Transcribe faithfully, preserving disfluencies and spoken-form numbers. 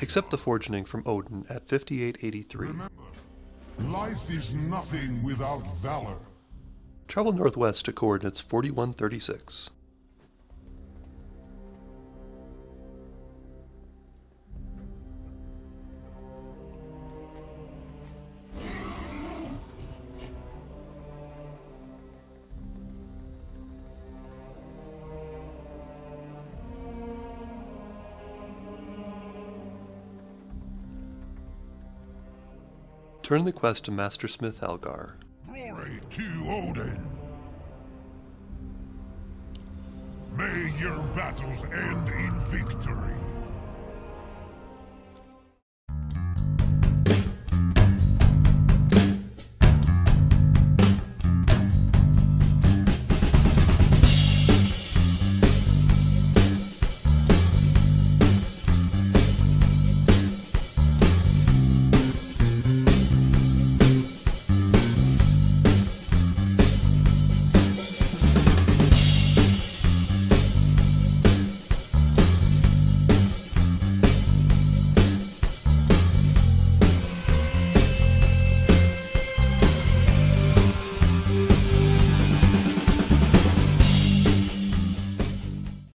Accept the foraging from Odin at fifty-eight eighty-three. Remember, life is nothing without valor. Travel northwest to coordinates forty-one thirty-six. Turn the quest to Mastersmith Algar. Glory to Odin! May your battles end in victory!